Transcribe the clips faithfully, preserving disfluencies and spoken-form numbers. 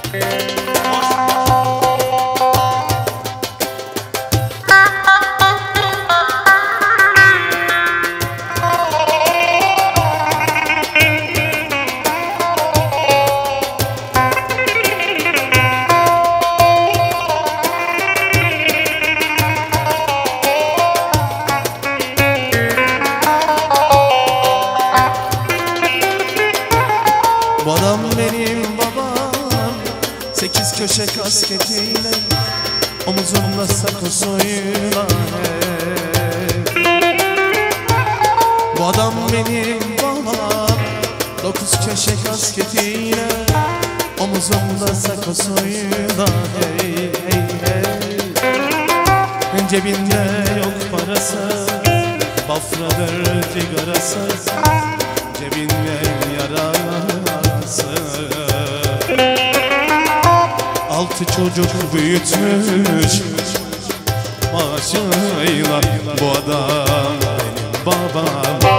Bu adam benim babam, sekiz köşe kasketiyle, omuzumda sakosuyla. Bu adam benim babam, dokuz köşe kasketiyle, omuzumda sakosuyla. Hey, hey, hey. Cebinde yok parası, bafradır cigarası, cebinde yarası. Altı çocuk büyütmüş maaşıyla, bu adam benim babam.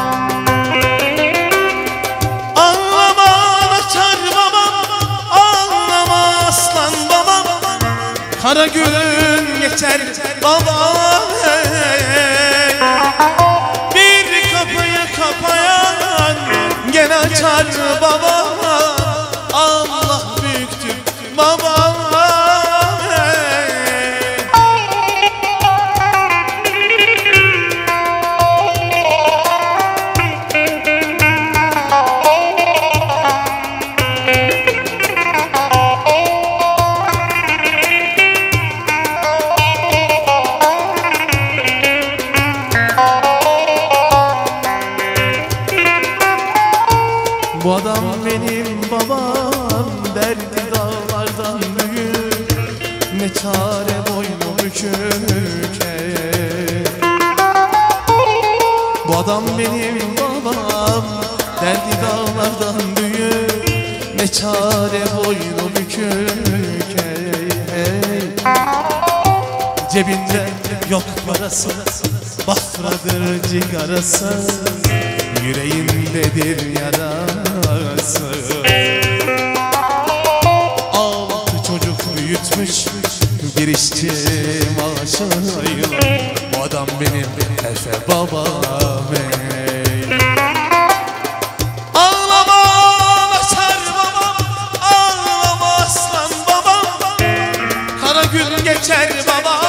Ağlama açar babam, ağlama aslan babam, kara gün geçer babam. Bir kapıyı kapayan gene açar babam. Allah büyüktür babam. Bu adam benim babam, derdi dağlardan büyük, ne çare boynu bükük. Bu adam benim babam, derdi dağlardan büyük, ne çare boynu bükük. Cebinde yok parası, bafradır cigarası, yüreğindedir yarası. Altı çocuk büyütmüş bir işçi maaşıyla, bu adam benim Efe babam. Ağlama açar babam, ağlama aslan babam, kara gün geçer babam.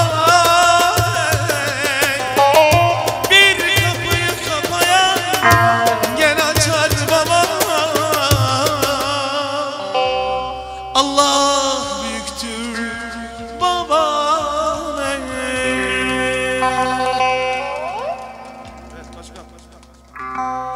Allah büyüktür babam. Evet, başka, başka.